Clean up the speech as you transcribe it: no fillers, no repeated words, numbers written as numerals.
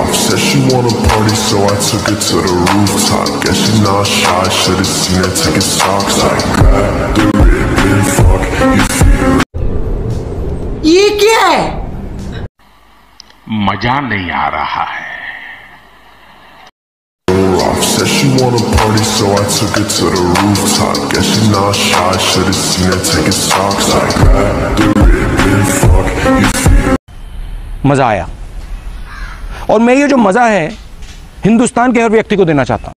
off. Said she wanna party, so I took her to the rooftop. Guess she's not shy, should've seen her take his socks. I grab the ribbon, fuck, you feel. ये क्या है? मजा नहीं आ रहा है। Said she wanna party, so I took her to the rooftop. Guess she's not shy, should've seen her take his socks. I grab the ribbon, fuck, you feel. मजा आया, और मैं ये जो मजा है हिंदुस्तान के हर व्यक्ति को देना चाहता हूं।